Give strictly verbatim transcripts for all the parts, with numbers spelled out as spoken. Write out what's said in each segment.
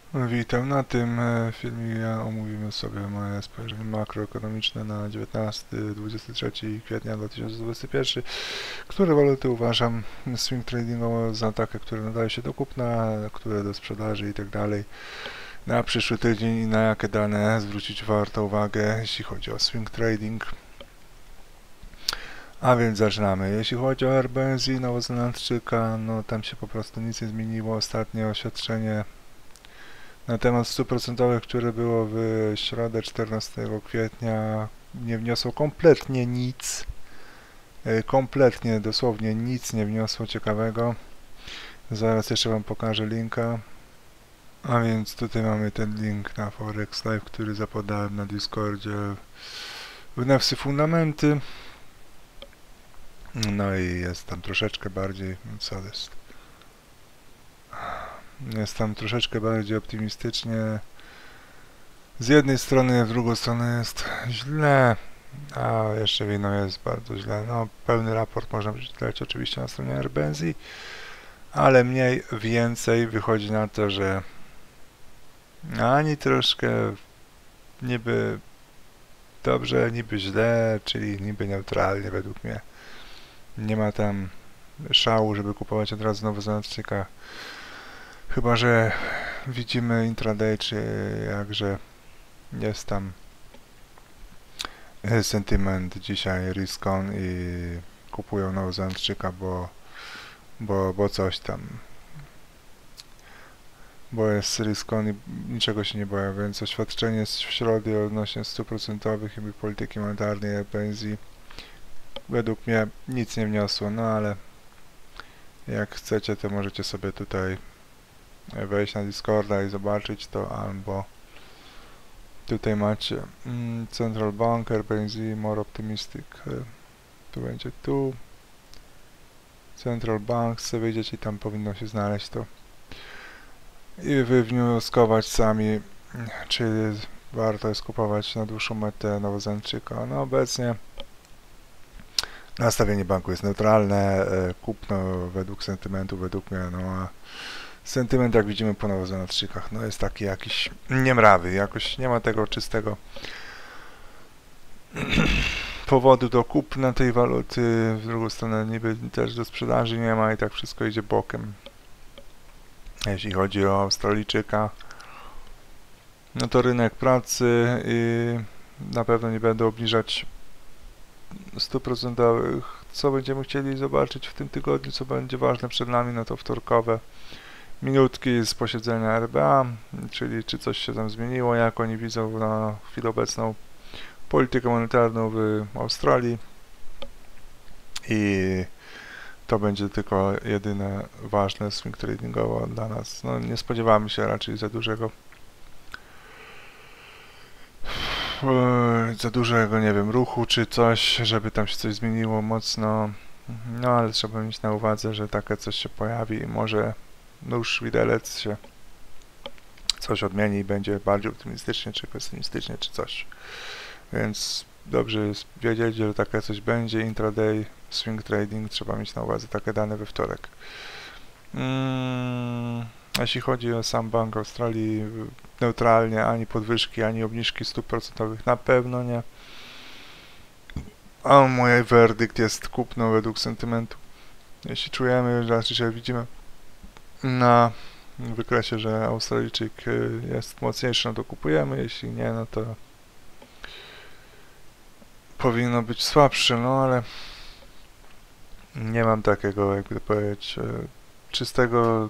Witam. Na tym e, filmie omówimy sobie moje spojrzenie makroekonomiczne na dziewiętnastego do dwudziestego trzeciego kwietnia dwa tysiące dwudziestego pierwszego, które waluty uważam swing tradingowo za takie, które nadają się do kupna, które do sprzedaży i tak dalej. Na przyszły tydzień i na jakie dane zwrócić warto uwagę, jeśli chodzi o swing trading. A więc zaczynamy. Jeśli chodzi o R B N Z Nowozelandczyka, no tam się po prostu nic nie zmieniło. Ostatnie oświadczenie na temat stóp procentowych, które było w środę czternastego kwietnia, nie wniosło kompletnie nic. Kompletnie, dosłownie nic nie wniosło ciekawego. Zaraz jeszcze Wam pokażę linka. A więc tutaj mamy ten link na Forex Live, który zapodałem na Discordzie w Nefsy Fundamenty. No i jest tam troszeczkę bardziej, co jest? Jest tam troszeczkę bardziej optymistycznie. Z jednej strony, w drugą stronę jest źle, a jeszcze w inną jest bardzo źle. No, pełny raport można przeczytać oczywiście na stronie R B N Z, ale mniej więcej wychodzi na to, że ani troszkę niby dobrze, niby źle, czyli niby neutralnie według mnie. Nie ma tam szału, żeby kupować od razu Nowozelandczyka. Chyba że widzimy intraday, czy jakże jest tam sentyment dzisiaj risk on i kupują Nowozelandczyka, bo, bo, bo coś tam. Bo jest risk on i niczego się nie boję, więc oświadczenie z środy odnośnie stóp procentowych i polityki monetarnej R B N Z według mnie nic nie wniosło, no ale jak chcecie, to możecie sobie tutaj wejść na Discorda i zobaczyć to, albo tutaj macie mm, Central Bank, R B N Z, More Optimistic, tu będzie tu, Central Bank, sobie wyjdziecie i tam powinno się znaleźć to i wywnioskować sami, czy warto jest kupować na dłuższą metę Nowozelandczyka. No obecnie nastawienie banku jest neutralne, kupno według sentymentu, według mnie, no a sentyment, jak widzimy po Nowozelandczykach, no jest taki jakiś niemrawy, jakoś nie ma tego czystego powodu do kupna tej waluty, w drugą stronę niby też do sprzedaży nie ma i tak wszystko idzie bokiem. Jeśli chodzi o Australijczyka, no to rynek pracy i na pewno nie będę obniżać stóp procentowych. Co będziemy chcieli zobaczyć w tym tygodniu, co będzie ważne przed nami, no to wtorkowe minutki z posiedzenia R B A, czyli czy coś się tam zmieniło, jak oni widzą na chwilę obecną politykę monetarną w Australii i to będzie tylko jedyne ważne swing tradingowo dla nas. No, nie spodziewamy się raczej za dużego za dużego, nie wiem, ruchu czy coś, żeby tam się coś zmieniło mocno, no ale trzeba mieć na uwadze, że takie coś się pojawi i może nóż widelec się coś odmieni i będzie bardziej optymistycznie, czy pesymistycznie, czy coś. Więc dobrze jest wiedzieć, że takie coś będzie. Intraday, swing trading, trzeba mieć na uwadze takie dane we wtorek. Hmm, jeśli chodzi o sam Bank Australii, neutralnie, ani podwyżki, ani obniżki stóp procentowych na pewno nie. A mój werdykt jest kupno według sentymentu. Jeśli czujemy, że raczej widzimy na wykresie, że Australijczyk jest mocniejszy, no to kupujemy, jeśli nie, no to powinno być słabszy, no ale nie mam takiego, jakby powiedzieć, czystego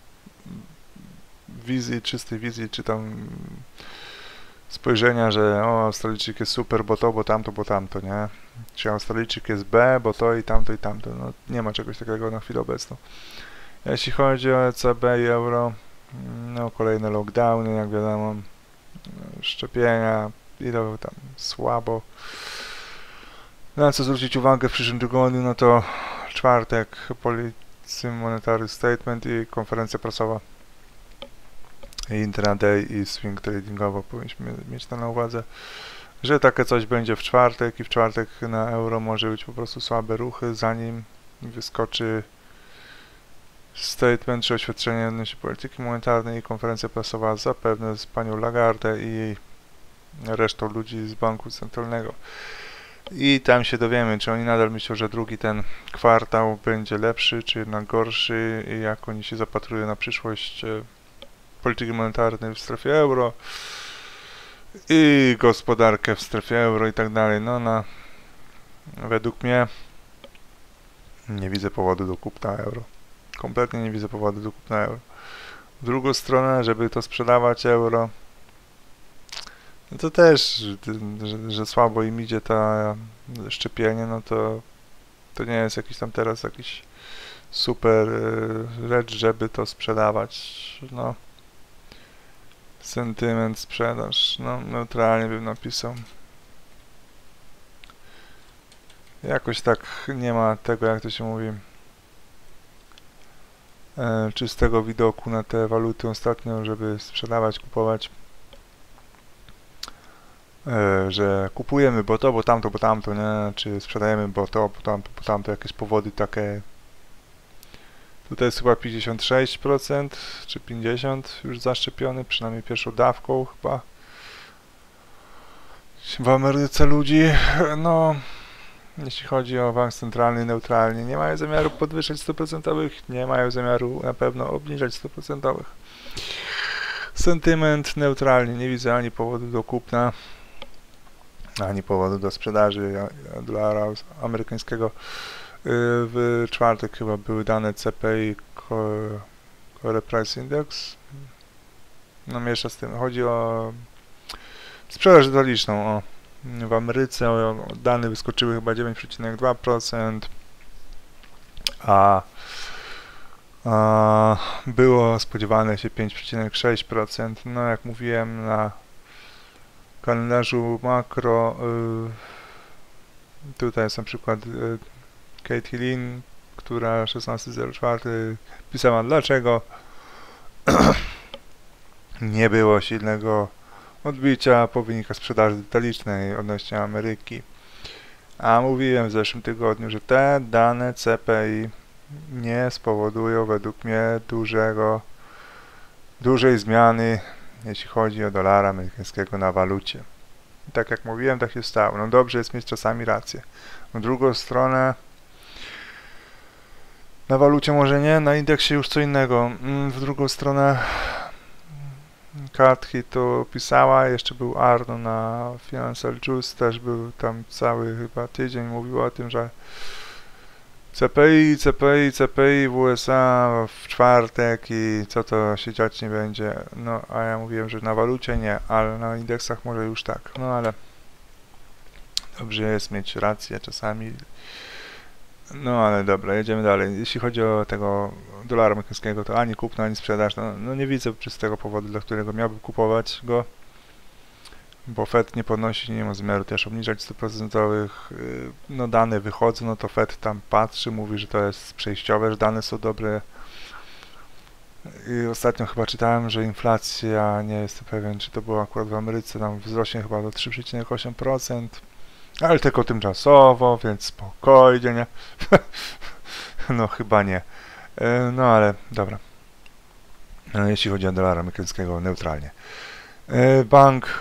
wizji, czystej wizji, czy tam spojrzenia, że o, Australijczyk jest super, bo to, bo tamto, bo tamto, nie? Czy Australijczyk jest B, bo to i tamto i tamto, no nie ma czegoś takiego na chwilę obecną. Jeśli chodzi o E C B i euro, no kolejne lockdowny, jak wiadomo, szczepienia, i to tam słabo. Na co zwrócić uwagę w przyszłym tygodniu, no to czwartek, Policy Monetary Statement i konferencja prasowa. Intraday i swing tradingowo powinniśmy mieć to na uwadze, że takie coś będzie w czwartek i w czwartek na euro może być po prostu słabe ruchy, zanim wyskoczy Statement czy oświadczenie odnośnie polityki monetarnej i konferencja prasowa zapewne z panią Lagarde i resztą ludzi z Banku Centralnego. I tam się dowiemy, czy oni nadal myślą, że drugi ten kwartał będzie lepszy, czy jednak gorszy i jak oni się zapatrują na przyszłość e, polityki monetarnej w strefie euro i gospodarkę w strefie euro i tak dalej. No na według mnie nie widzę powodu do kupna euro. Kompletnie nie widzę powodu do kupna euro. W drugą stronę, żeby to sprzedawać euro, no to też, że, że słabo im idzie ta szczepienie, no to to nie jest jakiś tam teraz jakiś super rzecz, żeby to sprzedawać. No. Sentyment, sprzedaż, no neutralnie bym napisał. Jakoś tak nie ma tego, jak to się mówi, e, czystego widoku na te waluty ostatnio, żeby sprzedawać, kupować. E, że kupujemy, bo to, bo tamto, bo tamto, nie? Czy sprzedajemy, bo to, bo tamto, bo tamto, jakieś powody takie. Tutaj jest chyba pięćdziesiąt sześć procent, czy pięćdziesiąt procent już zaszczepiony, przynajmniej pierwszą dawką chyba. W Ameryce ludzi, no, jeśli chodzi o bank centralny, neutralnie, nie mają zamiaru podwyższać stóp procentowych, nie mają zamiaru na pewno obniżać stóp procentowych. Sentyment neutralnie, nie widzę ani powodu do kupna, ani powodu do sprzedaży dolara amerykańskiego. W czwartek chyba były dane C P I, Core Price Index. No miesza z tym, chodzi o sprzedaż detaliczną. O. W Ameryce o, dane wyskoczyły chyba dziewięć przecinek dwa procent, a, a było spodziewane się pięć przecinek sześć procent. No jak mówiłem, na kalendarzu makro y, tutaj jest na przykład y, Katie Lin, która szesnastego zero czwartego pisała, dlaczego nie było silnego odbicia po wynikach sprzedaży detalicznej odnośnie Ameryki. A mówiłem w zeszłym tygodniu, że te dane C P I nie spowodują według mnie dużego, dużej zmiany, jeśli chodzi o dolara amerykańskiego na walucie. I tak jak mówiłem, tak się stało. No dobrze jest mieć czasami rację. W drugą stronę na walucie może nie, na indeksie już co innego. W drugą stronę Kathi to pisała, jeszcze był Arno na Financial Juice, też był tam cały chyba tydzień, mówił o tym, że C P I, C P I, C P I w U S A w czwartek i co to się dziać nie będzie. No a ja mówiłem, że na walucie nie, ale na indeksach może już tak. No ale dobrze jest mieć rację czasami. No ale dobra, jedziemy dalej. Jeśli chodzi o tego dolara amerykańskiego, to ani kupno, ani sprzedaż. No, no nie widzę czystego powodu, dla którego miałbym kupować go, bo Fed nie podnosi, nie ma zamiaru też obniżać stóp procentowych. No dane wychodzą, no to Fed tam patrzy, mówi, że to jest przejściowe, że dane są dobre. I ostatnio chyba czytałem, że inflacja, nie jestem pewien, czy to było akurat w Ameryce, tam wzrośnie chyba do trzy przecinek osiem procent. Ale tylko tymczasowo, więc spokojnie, nie? No chyba nie. No ale dobra. Jeśli chodzi o dolara amerykańskiego, neutralnie. Bank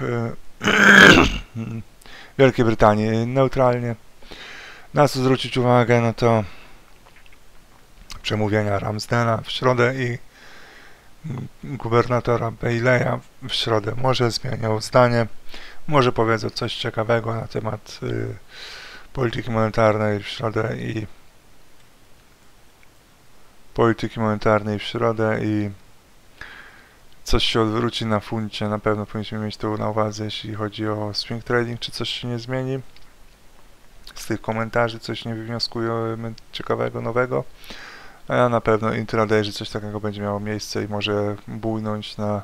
Wielkiej Brytanii neutralnie. Na co zwrócić uwagę, no to przemówienia Ramsdena w środę i gubernatora Baileya w środę. Może zmienią zdanie. Może powiedzą coś ciekawego na temat y, polityki monetarnej w środę i polityki monetarnej w środę i coś się odwróci na funcie. Na pewno powinniśmy mieć to na uwadze, jeśli chodzi o swing trading, czy coś się nie zmieni. Z tych komentarzy coś nie wywnioskujemy ciekawego, nowego. A ja na pewno intraday, że coś takiego będzie miało miejsce i może bujnąć na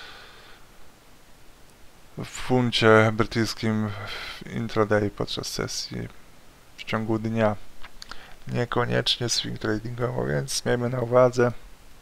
w funcie brytyjskim intraday podczas sesji w ciągu dnia. Niekoniecznie swing tradingowo, więc miejmy na uwadze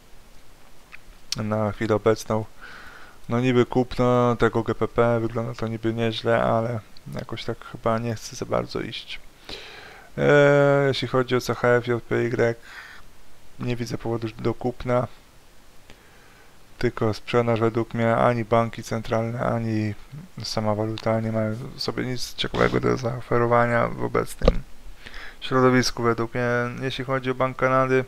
na chwilę obecną. No niby kupno tego G P P, wygląda to niby nieźle, ale jakoś tak chyba nie chce za bardzo iść. Eee, jeśli chodzi o C H F, J P Y, nie widzę powodu do kupna, tylko sprzedaż według mnie. Ani banki centralne, ani sama waluta nie mają sobie nic ciekawego do zaoferowania w obecnym środowisku według mnie. Jeśli chodzi o Bank Kanady,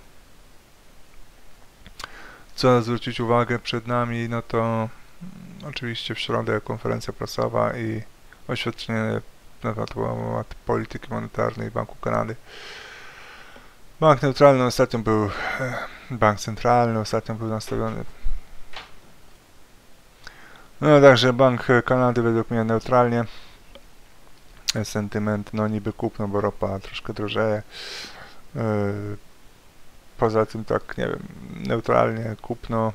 co zwrócić uwagę przed nami, no to oczywiście w środę konferencja prasowa i oświadczenie na temat polityki monetarnej Banku Kanady. Bank neutralny ostatnio był, bank centralny ostatnio był nastawiony. No także Bank Kanady według mnie neutralnie. Sentyment, no niby kupno, bo ropa troszkę drożeje. Yy, poza tym tak, nie wiem, neutralnie kupno.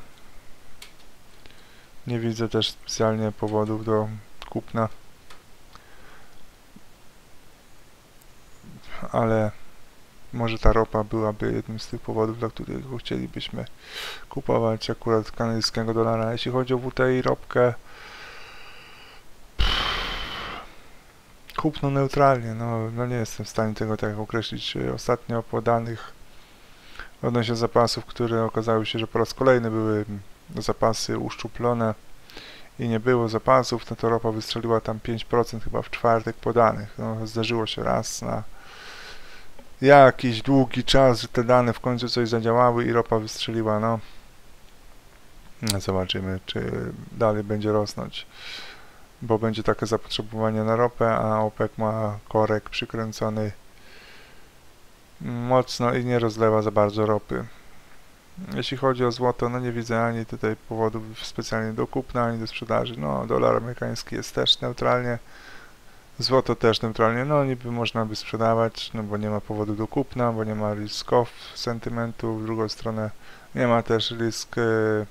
Nie widzę też specjalnie powodów do kupna. Ale może ta ropa byłaby jednym z tych powodów, dla których chcielibyśmy kupować akurat kanadyjskiego dolara. Jeśli chodzi o W T I ropkę, kupno neutralnie, no, no nie jestem w stanie tego tak określić. Ostatnio po danych odnośnie zapasów, które okazały się, że po raz kolejny były zapasy uszczuplone i nie było zapasów, no to ropa wystrzeliła tam pięć procent chyba w czwartek po danych. No, zdarzyło się raz na jakiś długi czas, że te dane w końcu coś zadziałały i ropa wystrzeliła, no. Zobaczymy, czy dalej będzie rosnąć, bo będzie takie zapotrzebowanie na ropę, a OPEC ma korek przykręcony mocno i nie rozlewa za bardzo ropy. Jeśli chodzi o złoto, no nie widzę ani tutaj powodów specjalnie do kupna, ani do sprzedaży. No, dolar amerykański jest też neutralnie, złoto też neutralnie, no niby można by sprzedawać, no bo nie ma powodu do kupna, bo nie ma risk off sentymentu, w drugą stronę nie ma też risk yy,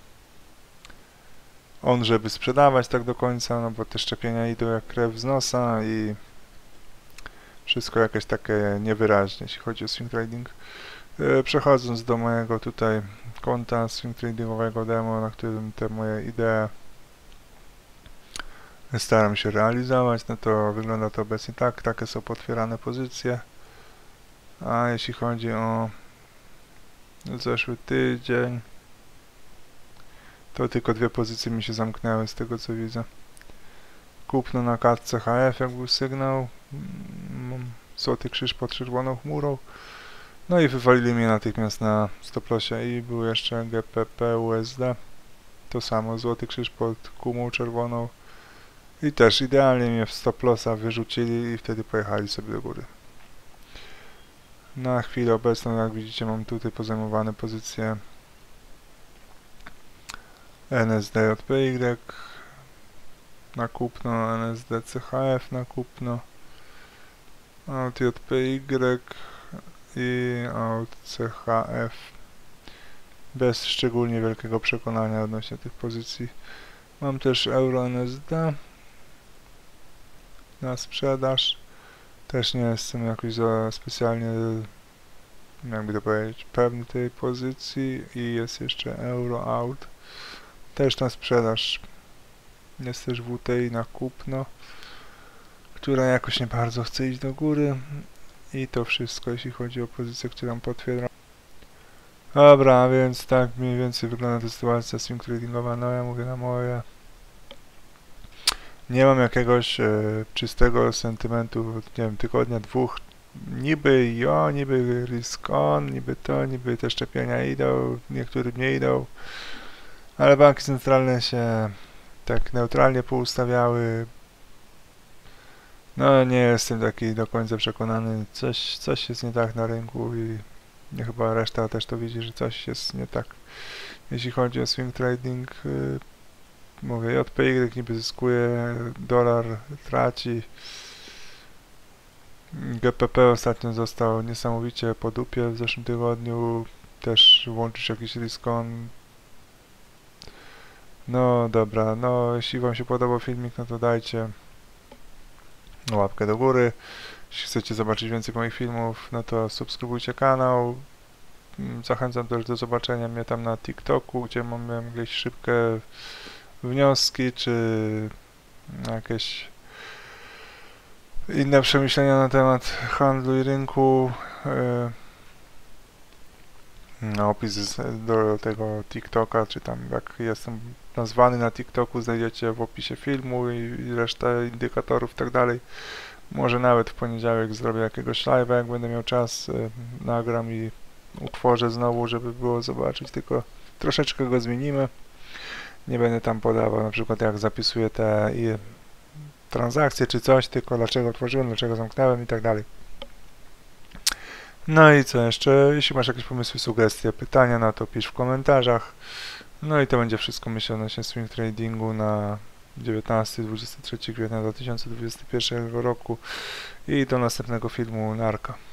on, żeby sprzedawać tak do końca, no bo te szczepienia idą jak krew z nosa i wszystko jakieś takie niewyraźne, jeśli chodzi o swing trading. Yy, przechodząc do mojego tutaj konta swing tradingowego demo, na którym te moje idee staram się realizować, no to wygląda to obecnie tak, takie są potwierane pozycje. A jeśli chodzi o zeszły tydzień, to tylko dwie pozycje mi się zamknęły z tego co widzę. Kupno na kartce H F, jak był sygnał, złoty krzyż pod czerwoną chmurą, no i wywalili mnie natychmiast na stop lossie i był jeszcze G P P U S D, to samo, złoty krzyż pod kumą czerwoną i też idealnie mnie w stop lossa wyrzucili i wtedy pojechali sobie do góry. Na chwilę obecną, jak widzicie, mam tutaj pozajmowane pozycje N S D J P Y na kupno, N S D C H F na kupno, A U T J P Y i A U T C H F bez szczególnie wielkiego przekonania odnośnie tych pozycji. Mam też Euro N S D na sprzedaż. Też nie jestem jakoś za specjalnie, jakby to powiedzieć, pewny tej pozycji i jest jeszcze Euro Out też na sprzedaż. Jest też W T I na kupno, która jakoś nie bardzo chce iść do góry i to wszystko, jeśli chodzi o pozycję, którą potwierdzam. Dobra, więc tak mniej więcej wygląda ta sytuacja swing tradingowa. No ja mówię na moje. Nie mam jakiegoś e, czystego sentymentu, nie wiem, tygodnia, dwóch, niby jo, niby risk on, niby to, niby te szczepienia idą, niektórym nie idą, ale banki centralne się tak neutralnie poustawiały. No nie jestem taki do końca przekonany, coś, coś jest nie tak na rynku i nie, chyba reszta też to widzi, że coś jest nie tak. Jeśli chodzi o swing trading, y, mówię, J P Y niby zyskuje, dolar traci. G P P ostatnio został niesamowicie po dupie w zeszłym tygodniu, też włączyć jakiś risk on. No dobra, no jeśli wam się podobał filmik, no to dajcie łapkę do góry. Jeśli chcecie zobaczyć więcej moich filmów, no to subskrybujcie kanał. Zachęcam też do zobaczenia mnie tam na TikToku, gdzie mam jakieś szybkie wnioski, czy jakieś inne przemyślenia na temat handlu i rynku. na opis z- do tego TikToka, czy tam jak jestem nazwany na TikToku, znajdziecie w opisie filmu i, i resztę indykatorów i tak dalej. Może nawet w poniedziałek zrobię jakiegoś live'a, jak będę miał czas, y, nagram i utworzę znowu, żeby było zobaczyć, tylko troszeczkę go zmienimy. Nie będę tam podawał na przykład jak zapisuję te i transakcje czy coś, tylko dlaczego otworzyłem, dlaczego zamknąłem i tak dalej. No i co jeszcze? Jeśli masz jakieś pomysły, sugestie, pytania, no to pisz w komentarzach. No i to będzie wszystko, myślę, odnośnie swing tradingu na dziewiętnastego do dwudziestego trzeciego kwietnia dwa tysiące dwudziestego pierwszego roku i do następnego filmu. Narka.